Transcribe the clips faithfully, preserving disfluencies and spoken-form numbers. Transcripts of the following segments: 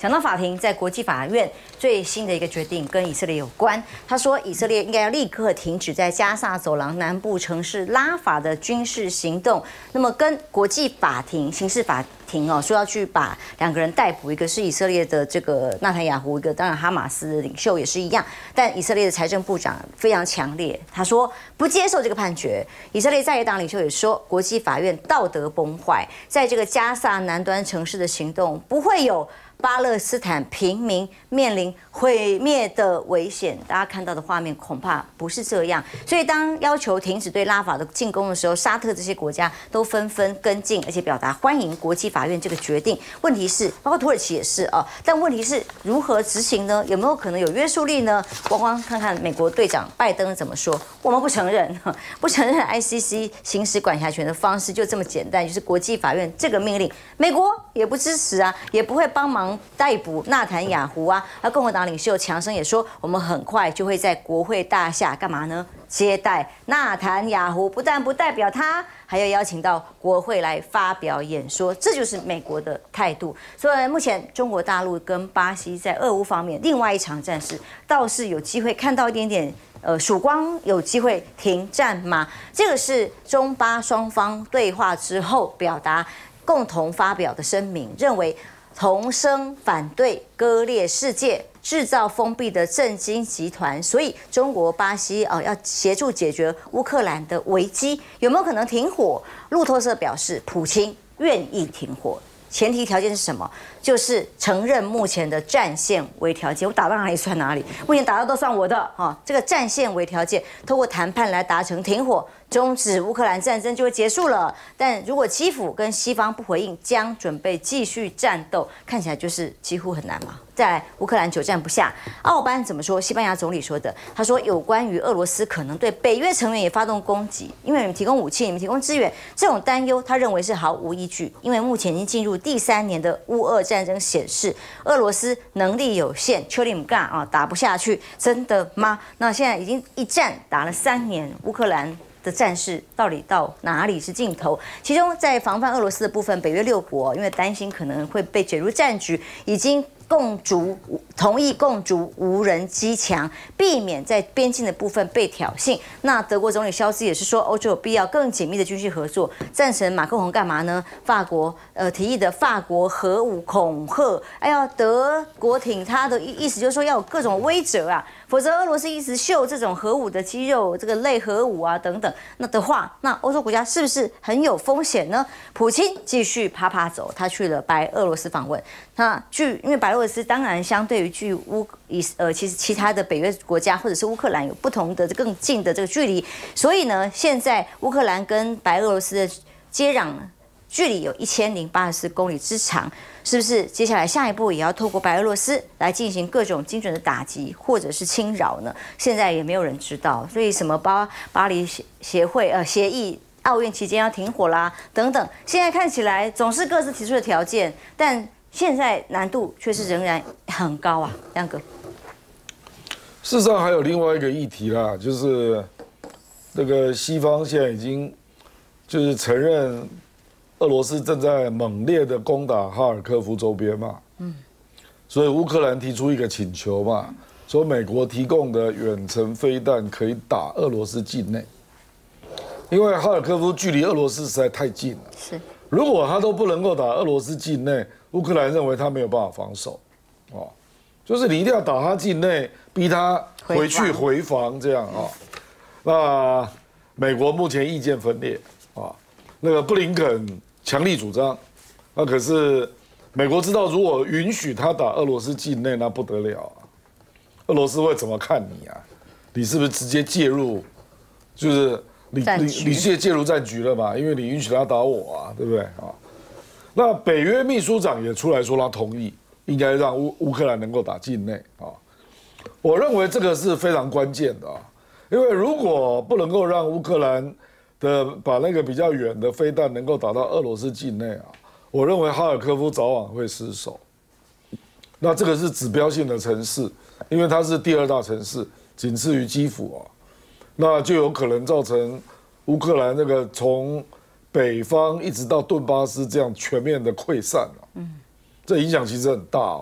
讲到法庭，在国际法院最新的一个决定跟以色列有关。他说，以色列应该要立刻停止在加萨走廊南部城市拉法的军事行动。那么，跟国际法庭、刑事法庭哦，说要去把两个人逮捕，一个是以色列的这个纳坦雅胡，一个当然哈马斯的领袖也是一样。但以色列的财政部长非常强烈，他说不接受这个判决。以色列在野党领袖也说，国际法院道德崩坏，在这个加萨南端城市的行动不会有巴勒斯坦平民面临毁灭的危险。大家看到的画面恐怕不是这样。所以当要求停止对拉法的进攻的时候，沙特这些国家都纷纷跟进，而且表达欢迎国际法院这个决定。问题是，包括土耳其也是啊，但问题是如何执行呢？有没有可能有约束力呢？光光看看美国队长拜登怎么说，我们不承认，不承认 I C C 行使管辖权的方式就这么简单，就是国际法院这个命令，美国也不支持啊，也不会帮忙逮捕纳坦雅胡啊。而共和党领袖强生也说，我们很快就会在国会大厦干嘛呢？接待纳坦雅胡，不但不代表他，还要邀请到国会来发表演说，这就是美国的态度。所以目前中国大陆跟巴西在俄乌方面另外一场战事，倒是有机会看到一点点呃曙光，有机会停战吗？这个是中巴双方对话之后表达共同发表的声明，认为同声反对割裂世界、制造封闭的政经集团，所以中国、巴西哦要协助解决乌克兰的危机，有没有可能停火？路透社表示，普京愿意停火，前提条件是什么？就是承认目前的战线为条件，我打到哪里算哪里，目前打到都算我的哈。这个战线为条件，透过谈判来达成停火，终止乌克兰战争就会结束了。但如果基辅跟西方不回应，将准备继续战斗，看起来就是几乎很难嘛。再来，乌克兰久战不下，奥班怎么说？西班牙总理说的，他说有关于俄罗斯可能对北约成员也发动攻击，因为你们提供武器，你们提供资源，这种担忧他认为是毫无依据，因为目前已经进入第三年的乌俄战争显示，俄罗斯能力有限，丘里姆干啊打不下去，真的吗？那现在已经一战打了三年，乌克兰的战事到底到哪里是尽头？其中在防范俄罗斯的部分，北约六国因为担心可能会被卷入战局，已经共筑同意共筑无人机墙，避免在边境的部分被挑衅。那德国总理肖兹也是说，欧洲有必要更紧密的军事合作。赞成马克宏干嘛呢？法国呃提议的法国核武恐吓，哎呀，德国挺他的意思就是说要有各种威慑啊，否则俄罗斯一直秀这种核武的肌肉，这个类核武啊等等，那的话，那欧洲国家是不是很有风险呢？普京继续啪啪走，他去了白俄罗斯访问。那据因为白俄罗斯当然相对于距乌以呃其实其他的北约国家或者是乌克兰有不同的更近的这个距离，所以呢，现在乌克兰跟白俄罗斯的接壤距离有一千零八十四公里之长，是不是接下来下一步也要透过白俄罗斯来进行各种精准的打击或者是侵扰呢？现在也没有人知道，所以什么巴巴黎协协会呃协议。奥运期间要停火啦，等等，现在看起来总是各自提出的条件，但现在难度却是仍然很高啊，亮哥。 事实上还有另外一个议题啦，就是那个西方现在已经就是承认俄罗斯正在猛烈的攻打哈尔科夫周边嘛，嗯，所以乌克兰提出一个请求嘛，说美国提供的远程飞弹可以打俄罗斯境内。因为哈尔科夫距离俄罗斯实在太近了， 是， 如果他都不能够打俄罗斯境内，乌克兰认为他没有办法防守，哦，就是你一定要打他境内，逼他回去回防这样啊。那美国目前意见分裂啊，那个布林肯强力主张，那可是美国知道，如果允许他打俄罗斯境内，那不得了啊，俄罗斯会怎么看你啊？你是不是直接介入？就是。你你你现在介入战局了嘛？因为你允许他打我啊，对不对啊？那北约秘书长也出来说他同意，应该让乌乌克兰能够打境内啊。我认为这个是非常关键的啊，因为如果不能够让乌克兰的把那个比较远的飞弹能够打到俄罗斯境内啊，我认为哈尔科夫早晚会失守。那这个是指标性的城市，因为它是第二大城市，仅次于基辅啊。那就有可能造成乌克兰那个从北方一直到顿巴斯这样全面的溃散了，嗯，这影响其实很大哦，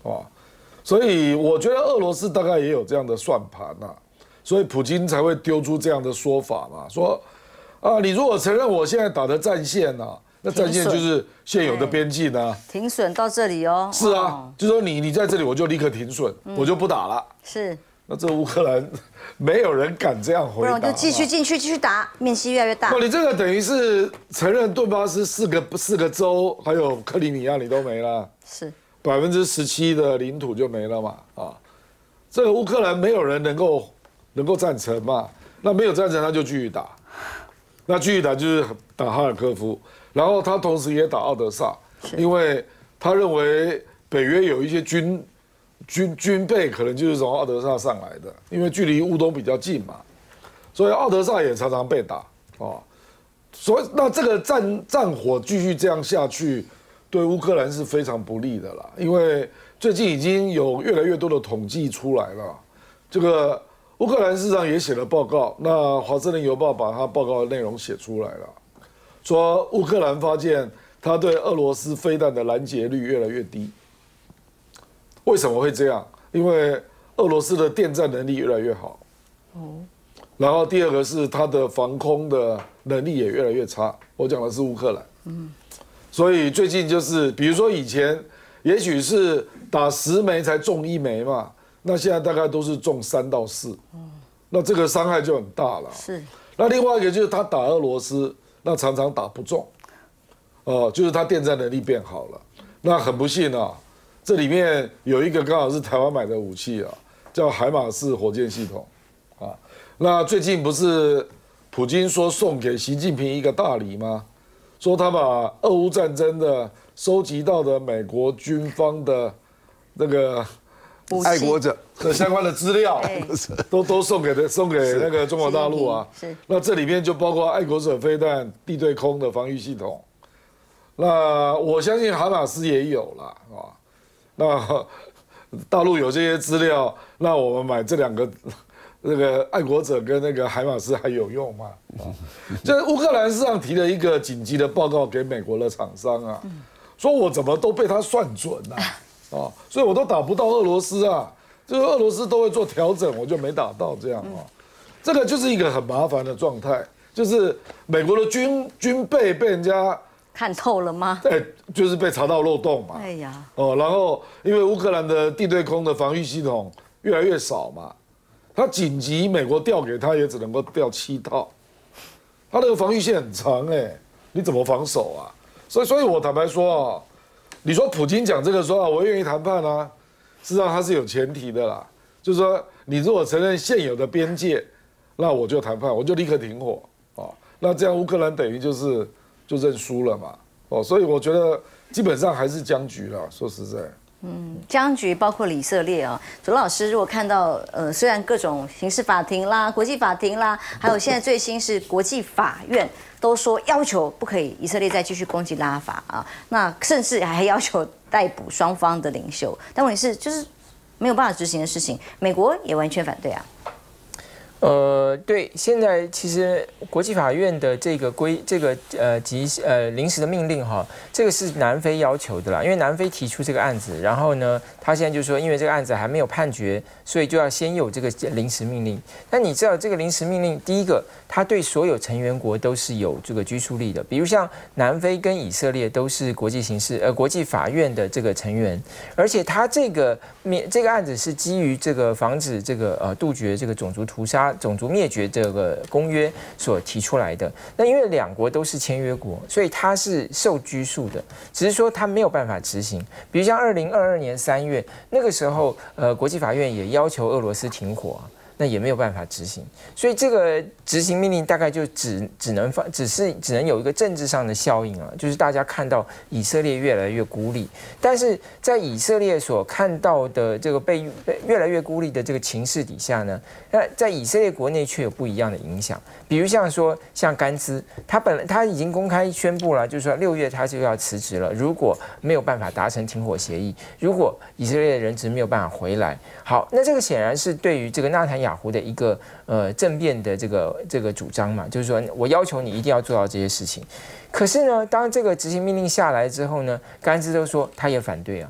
哦，所以我觉得俄罗斯大概也有这样的算盘呐、啊，所以普京才会丢出这样的说法嘛，说啊，你如果承认我现在打的战线啊，那战线就是现有的边境啊， 停损到这里哦。 是啊，哦、就说你你在这里我就立刻停损，嗯、我就不打了。 是。 那这乌克兰没有人敢这样回答， 不然我就继续进去继续打，面积越来越大。 不，你这个等于是承认顿巴斯四个四个州还有克里米亚你都没了， 是百分之十七的领土就没了嘛啊！这个乌克兰没有人能够能够赞成嘛，那没有赞成他就继续打，那继续打就是打哈尔科夫，然后他同时也打奥德萨，因为他认为北约有一些军。军军备可能就是从奥德萨上来的，因为距离乌东比较近嘛，所以奥德萨也常常被打啊。所以那这个战战火继续这样下去，对乌克兰是非常不利的啦。因为最近已经有越来越多的统计出来了，这个乌克兰市长也写了报告，那《华盛顿邮报》把他报告的内容写出来了，说乌克兰发现他对俄罗斯飞弹的拦截率越来越低。为什么会这样？因为俄罗斯的电战能力越来越好，哦，然后第二个是它的防空的能力也越来越差。我讲的是乌克兰，嗯，所以最近就是，比如说以前也许是打十枚才中一枚嘛，那现在大概都是中三到四，那这个伤害就很大了。 是。 那另外一个就是他打俄罗斯，那常常打不中，哦，就是他电战能力变好了。那很不幸啊。这里面有一个刚好是台湾买的武器啊，叫海马斯火箭系统，啊，那最近不是普京说送给习近平一个大礼吗？说他把俄乌战争的收集到的美国军方的那个爱国者的相关的资料，都都送给的送给那个中国大陆啊。是。那这里面就包括爱国者飞弹地对空的防御系统，那我相信海马斯也有了啊。那大陆有这些资料，那我们买这两个，那个爱国者跟那个海马斯还有用吗？啊，这乌克兰市场提了一个紧急的报告给美国的厂商啊，说我怎么都被他算准了啊，所以我都打不到俄罗斯啊，就是俄罗斯都会做调整，我就没打到这样啊，这个就是一个很麻烦的状态，就是美国的军军备被人家。 看透了吗？ 对，就是被查到漏洞嘛。哎呀，哦，然后因为乌克兰的地对空的防御系统越来越少嘛，它紧急美国调给他也只能够调七套，它那个防御线很长哎，你怎么防守啊？所以，所以我坦白说啊，你说普京讲这个说啊，我愿意谈判啊，事实上他是有前提的啦，就是说你如果承认现有的边界，那我就谈判，我就立刻停火啊，那这样乌克兰等于就是。就认输了嘛，哦，所以我觉得基本上还是僵局了。说实在， 嗯，僵局包括以色列啊。左老师如果看到，呃，虽然各种刑事法庭啦、国际法庭啦，还有现在最新是国际法院都说要求不可以以色列再继续攻击拉法啊，那甚至还要求逮捕双方的领袖。但问题是，就是没有办法执行的事情，美国也完全反对啊。 呃，对，现在其实国际法院的这个规这个呃及呃临时的命令哈，这个是南非要求的啦，因为南非提出这个案子，然后呢，他现在就说，因为这个案子还没有判决，所以就要先有这个临时命令。那你知道这个临时命令，第一个，它对所有成员国都是有这个拘束力的，比如像南非跟以色列都是国际刑事呃国际法院的这个成员，而且它这个灭这个案子是基于这个防止这个呃杜绝这个种族屠杀。种族灭绝这个公约所提出来的，那因为两国都是签约国，所以它是受拘束的，只是说它没有办法执行。比如像二零二二年三月那个时候，呃，国际法院也要求俄罗斯停火。那也没有办法执行，所以这个执行命令大概就只只能放，只是只能有一个政治上的效应啊，就是大家看到以色列越来越孤立，但是在以色列所看到的这个被越来越孤立的这个情势底下呢，那在以色列国内却有不一样的影响，比如像说像甘兹，他本来他已经公开宣布了，就是说六月他就要辞职了，如果没有办法达成停火协议，如果以色列人质没有办法回来，好，那这个显然是对于这个纳坦雅胡的一个呃政变的这个这个主张嘛，就是说我要求你一定要做到这些事情。可是呢，当这个执行命令下来之后呢，甘兹都说他也反对啊。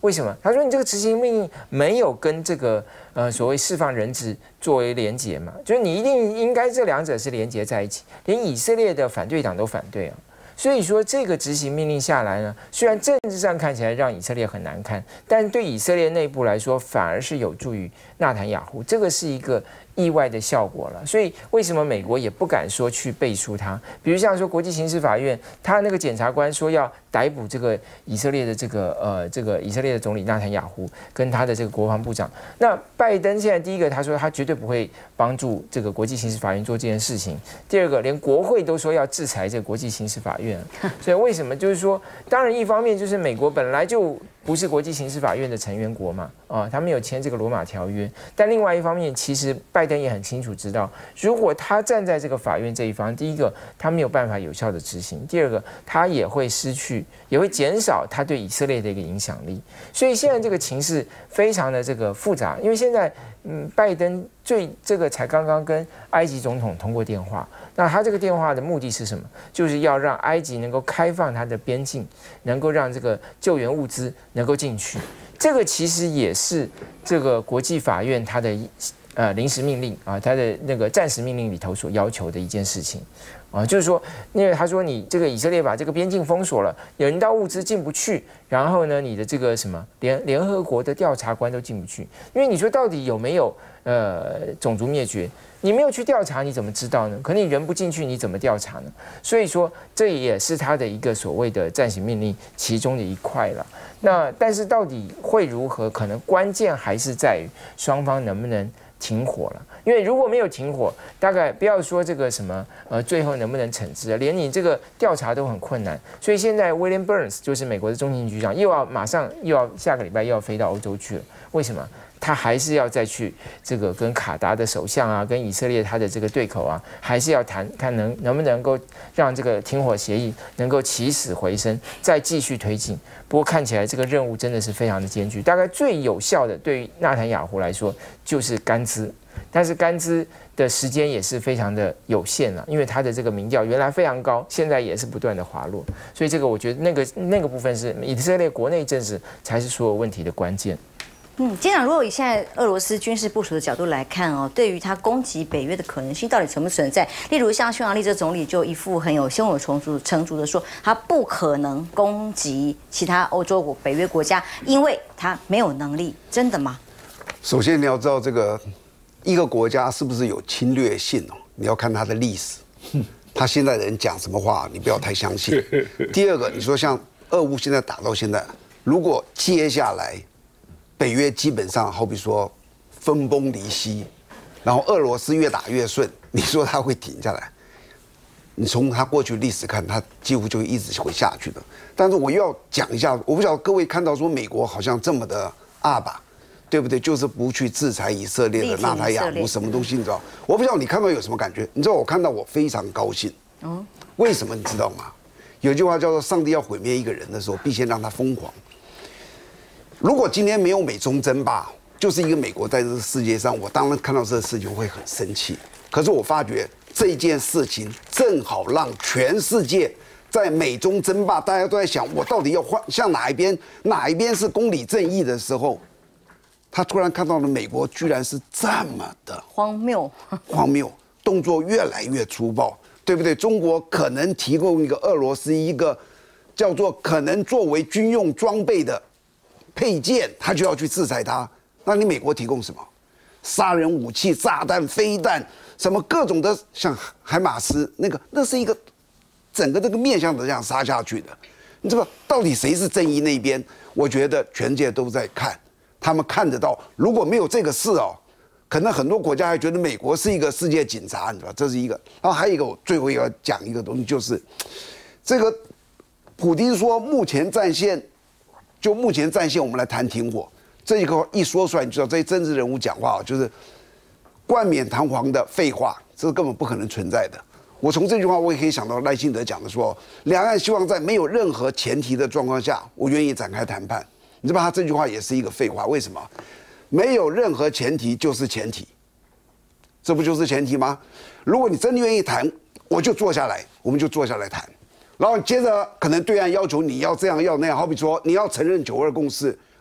为什么？他说你这个执行命令没有跟这个呃所谓释放人质作为连结嘛，就是你一定应该这两者是连结在一起，连以色列的反对党都反对啊。所以说这个执行命令下来呢，虽然政治上看起来让以色列很难看，但对以色列内部来说反而是有助于纳坦雅胡，这个是一个意外的效果了。所以为什么美国也不敢说去背书他？比如像说国际刑事法院，他那个检察官说要逮捕这个以色列的这个呃这个以色列的总理纳坦雅胡跟他的这个国防部长。那拜登现在第一个他说他绝对不会帮助这个国际刑事法院做这件事情，第二个连国会都说要制裁这个国际刑事法院。所以为什么就是说，当然一方面就是美国本来就不是国际刑事法院的成员国嘛，啊，他没有签这个罗马条约。但另外一方面，其实拜登也很清楚知道，如果他站在这个法院这一方，第一个他没有办法有效的执行，第二个他也会失去，也会减少他对以色列的一个影响力。所以现在这个情势非常的这个复杂，因为现在嗯，拜登最这个才刚刚跟埃及总统通过电话，那他这个电话的目的是什么？就是要让埃及能够开放它的边境，能够让这个救援物资能够进去。这个其实也是这个国际法院它的呃临时命令啊，它的那个暂时命令里头所要求的一件事情。啊，就是说，因为他说你这个以色列把这个边境封锁了，人道物资进不去，然后呢，你的这个什么联联合国的调查官都进不去，因为你说到底有没有呃种族灭绝，你没有去调查，你怎么知道呢？可你人不进去，你怎么调查呢？所以说，这也是他的一个所谓的暂行命令其中的一块了。那但是到底会如何？可能关键还是在于双方能不能停火了。因为如果没有停火，大概不要说这个什么呃，最后能不能惩治，连你这个调查都很困难。所以现在 William Burns 就是美国的中情局长，又要马上又要下个礼拜又要飞到欧洲去了。为什么？他还是要再去这个跟卡达的首相啊，跟以色列他的这个对口啊，还是要谈看能能不能够让这个停火协议能够起死回生，再继续推进。不过看起来这个任务真的是非常的艰巨，大概最有效的对于纳坦雅胡来说就是甘孜。但是甘孜的时间也是非常的有限了，因为他的这个民调原来非常高，现在也是不断的滑落，所以这个我觉得那个那个部分是以色列国内政治才是所有问题的关键。 嗯，舰长，如果以现在俄罗斯军事部署的角度来看哦，对于他攻击北约的可能性到底存不存在？例如像匈牙利这总理就一副很有胸有成竹成竹的说，他不可能攻击其他欧洲国、北约国家，因为他没有能力，真的吗？ 首先你要知道这个。一个国家是不是有侵略性哦？你要看它的历史，他现在人讲什么话，你不要太相信。第二个，你说像俄乌现在打到现在，如果接下来北约基本上好比说分崩离析，然后俄罗斯越打越顺，你说它会停下来？你从它过去历史看，它几乎就一直会下去的。但是我又要讲一下，我不晓得各位看到说美国好像这么的阿爸。对不对？就是不去制裁以色列的纳塔雅胡什么东西，你知道？我不知道你看到有什么感觉？你知道我看到我非常高兴。嗯，为什么你知道吗？有句话叫做“上帝要毁灭一个人的时候，必先让他疯狂”。如果今天没有美中争霸，就是一个美国在这个世界上，我当然看到这个事情会很生气。可是我发觉这件事情正好让全世界在美中争霸，大家都在想我到底要换向哪一边，哪一边是公理正义的时候。他突然看到了美国居然是这么的荒谬， 荒谬，动作越来越粗暴，对不对？中国可能提供一个俄罗斯一个叫做可能作为军用装备的配件，他就要去制裁他。那你美国提供什么？杀人武器、炸弹、飞弹，什么各种的，像海马斯那个，那是一个整个这个面向的这样杀下去的。你知道到底谁是正义那边？我觉得全世界都在看。他们看得到，如果没有这个事哦，可能很多国家还觉得美国是一个世界警察，你知道，这是一个。然后还有一个，我最后要讲一个东西，就是这个普丁说目前战线，就目前战线，我们来谈停火。这一个一说出来，你知道这些政治人物讲话就是冠冕堂皇的废话，这是根本不可能存在的。我从这句话我也可以想到赖清德讲的说，两岸希望在没有任何前提的状况下，我愿意展开谈判。你知道他这句话也是一个废话，为什么？没有任何前提就是前提，这不就是前提吗？如果你真的愿意谈，我就坐下来，我们就坐下来谈。然后接着可能对岸要求你要这样要那样，好比说你要承认九二共识，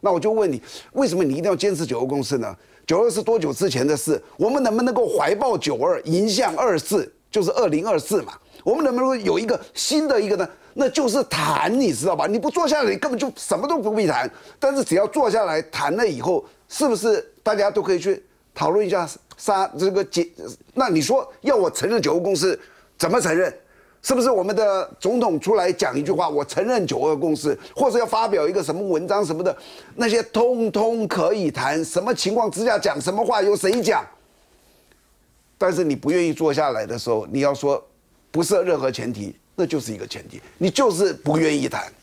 那我就问你，为什么你一定要坚持九二共识呢？九二是多久之前的事？我们能不能够怀抱九二，迎向二四，就是二零二四嘛？我们能不能够有一个新的一个呢？那就是谈，你知道吧？你不坐下来，你根本就什么都不必谈。但是只要坐下来谈了以后，是不是大家都可以去讨论一下杀这个解？那你说要我承认九二共识，怎么承认？是不是我们的总统出来讲一句话，我承认九二共识，或者要发表一个什么文章什么的，那些通通可以谈。什么情况之下讲什么话，由谁讲？但是你不愿意坐下来的时候，你要说不设任何前提，那就是一个前提，你就是不愿意谈。